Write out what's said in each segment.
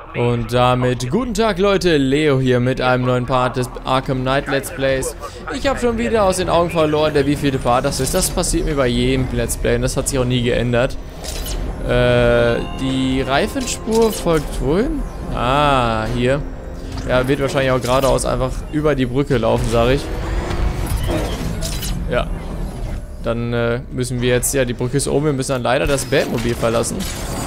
Und damit guten Tag Leute, Leo hier mit einem neuen Part des Arkham Knight Let's Plays. Ich habe schon wieder aus den Augen verloren, der wievielte Part das ist. Das passiert mir bei jedem Let's Play und das hat sich auch nie geändert. Die Reifenspur folgt wohin? Ah, hier. Ja, wird wahrscheinlich auch geradeaus einfach über die Brücke laufen, sage ich. Ja. Dann müssen wir jetzt, ja, die Brücke ist oben, wir müssen dann leider das Batmobil verlassen.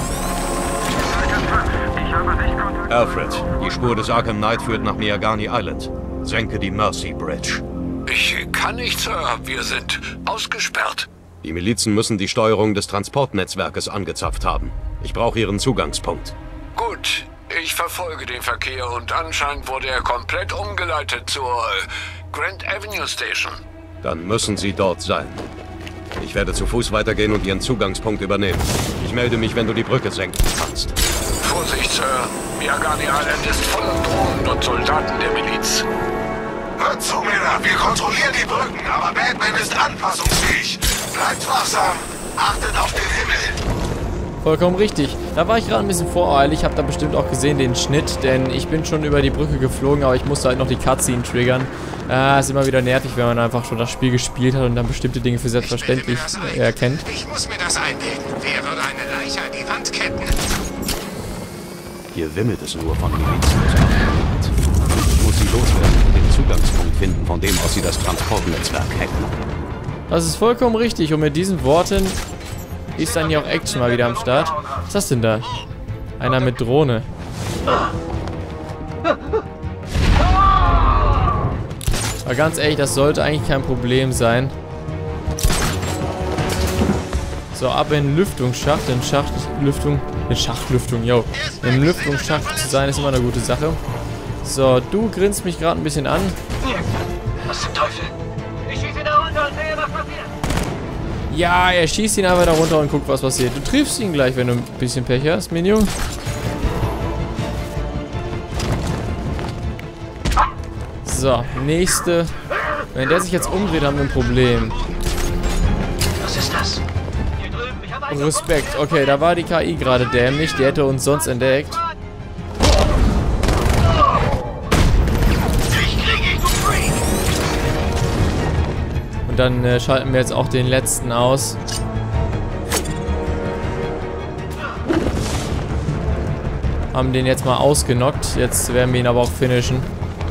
Alfred, die Spur des Arkham Knight führt nach Miagani Island. Senke die Mercy Bridge. Ich kann nicht, Sir. Wir sind ausgesperrt. Die Milizen müssen die Steuerung des Transportnetzwerkes angezapft haben. Ich brauche ihren Zugangspunkt. Gut, ich verfolge den Verkehr und anscheinend wurde er komplett umgeleitet zur Grand Avenue Station. Dann müssen Sie dort sein. Ich werde zu Fuß weitergehen und Ihren Zugangspunkt übernehmen. Ich melde mich, wenn du die Brücke senken kannst. Vorsicht, Sir. Miagani Island ist voller Drohnen und Soldaten der Miliz. Hört zu, Miller. Wir kontrollieren die Brücken, aber Batman ist anpassungsfähig. Bleibt wachsam. Achtet auf den Himmel. Vollkommen richtig. Da war ich gerade ein bisschen voreilig. Ich habe da bestimmt auch gesehen den Schnitt, denn ich bin schon über die Brücke geflogen, aber ich musste halt noch die Cutscene triggern. Ist immer wieder nervig, wenn man einfach schon das Spiel gespielt hat und dann bestimmte Dinge für selbstverständlich erkennt. Ich muss mir das einbilden. Wer würde eine Leiche an die Wand ketten? Hier wimmelt es nur von Milizen. Ich muss sie loswerden und den Zugangspunkt finden, von dem aus sie das Transportnetzwerk hacken. Das ist vollkommen richtig und mit diesen Worten ist dann hier auch Action mal wieder am Start. Was ist das denn da? Einer mit Drohne. Aber ganz ehrlich, das sollte eigentlich kein Problem sein. So, ab in den Lüftungsschacht. In Schachtlüftung, yo. Im Lüftungsschacht zu sein ist immer eine gute Sache. So, du grinst mich gerade ein bisschen an. Was zum Teufel? Ich schieße ihn da runter und sehe, was passiert. Ja, er schießt ihn einfach da runter und guckt, was passiert. Du triffst ihn gleich, wenn du ein bisschen Pech hast, Minion. So, nächste. Wenn der sich jetzt umdreht, haben wir ein Problem. Was ist das? Respekt. Okay, da war die KI gerade dämlich. Die hätte uns sonst entdeckt. Und dann schalten wir jetzt auch den letzten aus. Haben den jetzt mal ausgenockt. Jetzt werden wir ihn aber auch finishen.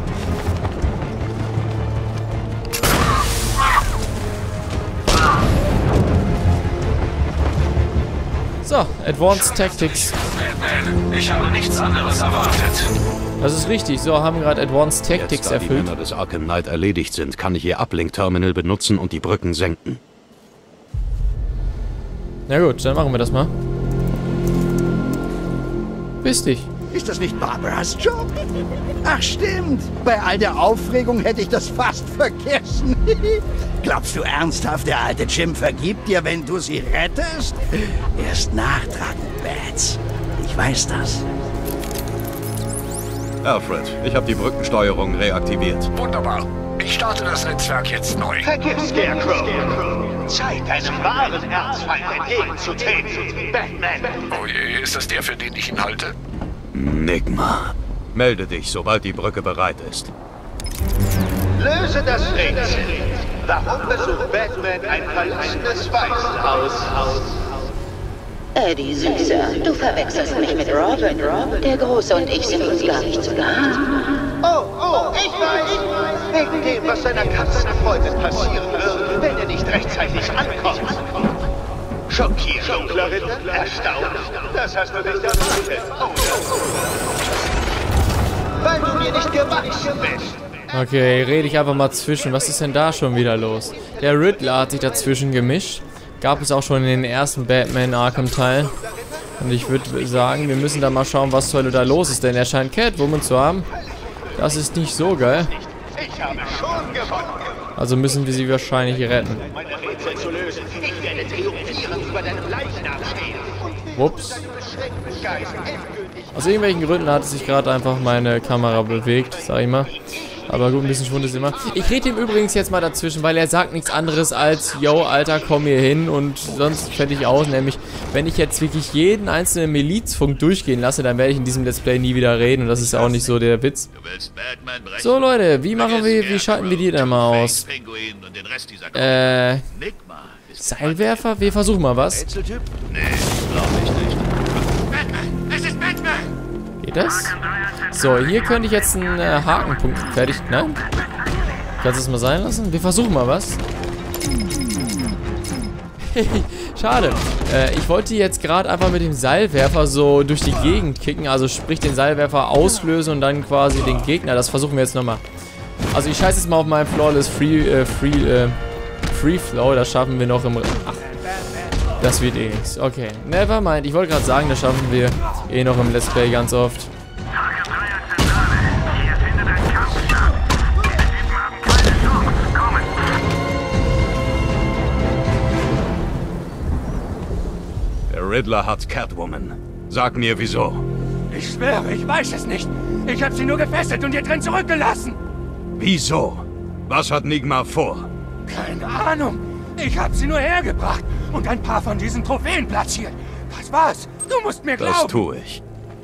So, Advanced Tactics. Ich habe nichts anderes erwartet. Das ist richtig. So, haben gerade Advanced Tactics Jetzt, da die erfüllt. Männer des Arkham Knight erledigt sind, kann ich ihr Uplink-Terminal benutzen und die Brücken senken. Na gut, dann machen wir das mal. Bis dich. Ist das nicht Barbaras Job? Ach stimmt, bei all der Aufregung hätte ich das fast vergessen. Glaubst du ernsthaft, der alte Jim vergibt dir, wenn du sie rettest? Er ist nachtragend, Bats. Ich weiß das. Alfred, ich habe die Brückensteuerung reaktiviert. Wunderbar. Ich starte das Netzwerk jetzt neu. Vergiss Scarecrow. Zeit, einem wahren Erzfeind entgegenzutreten. Batman. Oh je, ist das der, für den ich ihn halte? Enigma. Melde dich, sobald die Brücke bereit ist. Löse das Rätsel. Warum besucht Batman ein verlassenes Waisenhaus? Eddie, Süßer, du verwechselst mich mit Robin. Der Große und ich sind uns gar nicht so nah. Oh, ich weiß. Wegen dem, was seiner Katzenfreundin passieren wird, wenn er nicht rechtzeitig ankommt. Schockiert, dunkler Ritter, erstaunt. Das hast du nicht erwartet. Weil du mir nicht gewachsen bist. Okay, rede ich einfach mal zwischen. Was ist denn da schon wieder los? Der Riddler hat sich dazwischen gemischt. Gab es auch schon in den ersten Batman Arkham Teil. Und ich würde sagen, wir müssen da mal schauen, was zur Hölle da los ist. Denn er scheint Catwoman zu haben. Das ist nicht so geil. Ich habe schon gewonnen. Also müssen wir sie wahrscheinlich retten. Meine Rätsel zu lösen. Ich werde triumphierend über deinem Leichnam stehen. Ups. Aus irgendwelchen Gründen hat sich gerade einfach meine Kamera bewegt, sag ich mal. Aber gut, ein bisschen Schwund ist immer. Ich rede ihm übrigens jetzt mal dazwischen, weil er sagt nichts anderes als, yo, Alter, komm hier hin und sonst fände ich aus. Nämlich, wenn ich jetzt wirklich jeden einzelnen Milizfunk durchgehen lasse, dann werde ich in diesem Let's Play nie wieder reden und das ist auch nicht so der Witz. So, Leute, wie schalten wir die denn mal aus? Seilwerfer? Wir versuchen mal was. Geht das? So, hier könnte ich jetzt einen Hakenpunkt fertig. Nein? Kannst du es mal sein lassen? Wir versuchen mal was. Schade. Ich wollte jetzt gerade einfach mit dem Seilwerfer so durch die Gegend kicken. Also sprich den Seilwerfer auslösen und dann quasi den Gegner. Das versuchen wir jetzt nochmal. Also ich scheiße jetzt mal auf meinen Flawless Free Flow. Das schaffen wir noch im... Ach. Das wird eh nichts. Okay. Nevermind. Ich wollte gerade sagen, das schaffen wir eh noch im Let's Play ganz oft. Der Riddler hat Catwoman. Sag mir, wieso. Ich schwöre, ich weiß es nicht. Ich habe sie nur gefesselt und ihr drin zurückgelassen. Wieso? Was hat Nigma vor? Keine Ahnung. Ich habe sie nur hergebracht und ein paar von diesen Trophäen platziert. Das war's. Du musst mir glauben. Das tue ich.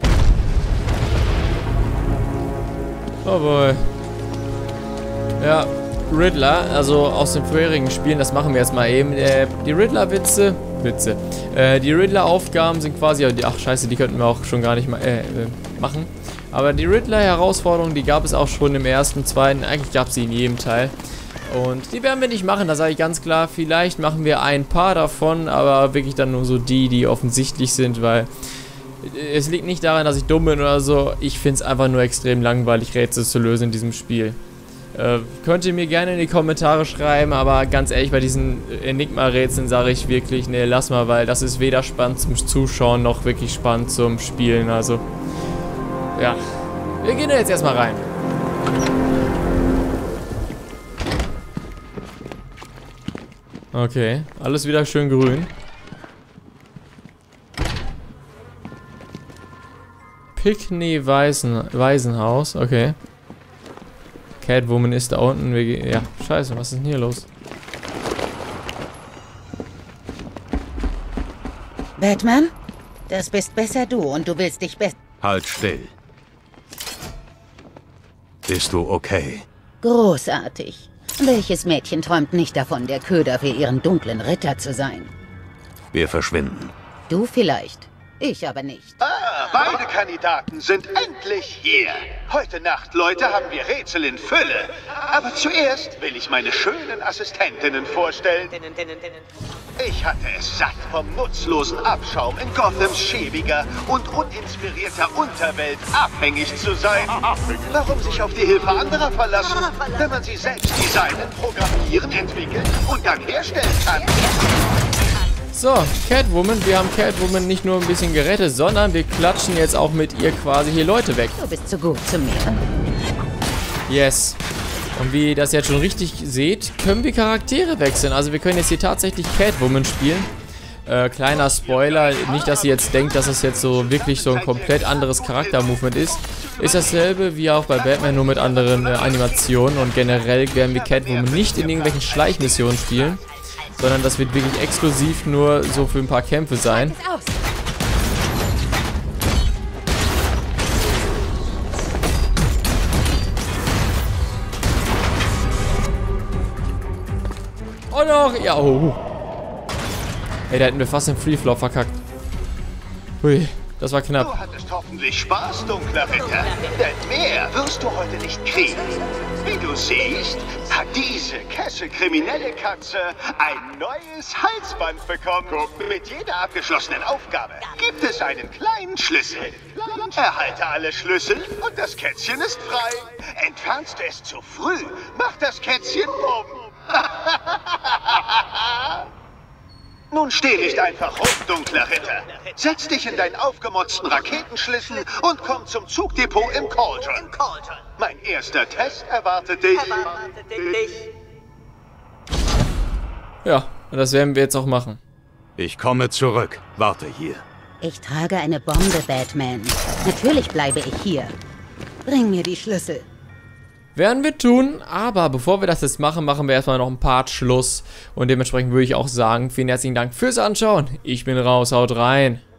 Oh boy. Ja, Riddler, also aus den vorherigen Spielen, das machen wir jetzt mal eben. Die Riddler-Witze. Die Riddler-Aufgaben sind quasi... Ach scheiße, die könnten wir auch schon gar nicht mal machen. Aber die Riddler-Herausforderungen, die gab es auch schon im ersten, zweiten. Eigentlich gab es sie in jedem Teil. Und die werden wir nicht machen, das sage ich ganz klar. Vielleicht machen wir ein paar davon, aber wirklich dann nur so die offensichtlich sind, weil es liegt nicht daran, dass ich dumm bin oder so. Ich finde es einfach nur extrem langweilig, Rätsel zu lösen in diesem Spiel. Könnt ihr mir gerne in die Kommentare schreiben, aber ganz ehrlich, bei diesen Enigma-Rätseln sage ich wirklich, nee, lass mal, weil das ist weder spannend zum Zuschauen noch wirklich spannend zum Spielen, also ja. Wir gehen da jetzt erstmal rein. Okay, alles wieder schön grün. Pickney Waisenhaus, okay. Catwoman ist da unten. Ja, scheiße, was ist denn hier los? Batman? Das bist besser du und du willst dich besser... Halt still. Bist du okay? Großartig. Welches Mädchen träumt nicht davon, der Köder für ihren dunklen Ritter zu sein? Wir verschwinden. Du vielleicht. Ich aber nicht. Ah, beide Kandidaten sind endlich hier. Heute Nacht, Leute, haben wir Rätsel in Fülle. Aber zuerst will ich meine schönen Assistentinnen vorstellen. Ich hatte es satt, vom nutzlosen Abschaum in Gothams schäbiger und uninspirierter Unterwelt abhängig zu sein. Warum sich auf die Hilfe anderer verlassen, wenn man sie selbst designen, programmieren, entwickeln und dann herstellen kann? So, Catwoman. Wir haben Catwoman nicht nur ein bisschen gerettet, sondern wir klatschen jetzt auch mit ihr quasi hier Leute weg. Du bist so gut zu mir. Yes. Und wie ihr das jetzt schon richtig seht, können wir Charaktere wechseln. Also wir können jetzt hier tatsächlich Catwoman spielen. Kleiner Spoiler, nicht, dass ihr jetzt denkt, dass es jetzt so wirklich so ein komplett anderes Charaktermovement ist. Ist dasselbe wie auch bei Batman, nur mit anderen Animationen. Und generell werden wir Catwoman nicht in irgendwelchen Schleichmissionen spielen, sondern das wird wirklich exklusiv nur so für ein paar Kämpfe sein. Oh noch! Ja, oh. Ey, da hätten wir fast den Free Flow verkackt. Hui, das war knapp. Du hattest hoffentlich Spaß, dunkler Ritter. Denn mehr wirst du heute nicht kriegen. Wie du siehst, hat diese kriminelle Katze ein neues Halsband bekommen. Mit jeder abgeschlossenen Aufgabe gibt es einen kleinen Schlüssel. Erhalte alle Schlüssel und das Kätzchen ist frei. Entfernst du es zu früh, macht das Kätzchen bumm. Nun steh nicht einfach rum, dunkler Ritter. Setz dich in deinen aufgemotzten Raketenschlüssel und komm zum Zugdepot im Cauldron. Mein erster Test erwartet dich. Ja, und das werden wir jetzt auch machen. Ich komme zurück. Warte hier. Ich trage eine Bombe, Batman. Natürlich bleibe ich hier. Bring mir die Schlüssel. Werden wir tun, aber bevor wir das jetzt machen, machen wir erstmal noch ein Part Schluss. Und dementsprechend würde ich auch sagen, vielen herzlichen Dank fürs Anschauen. Ich bin raus, haut rein.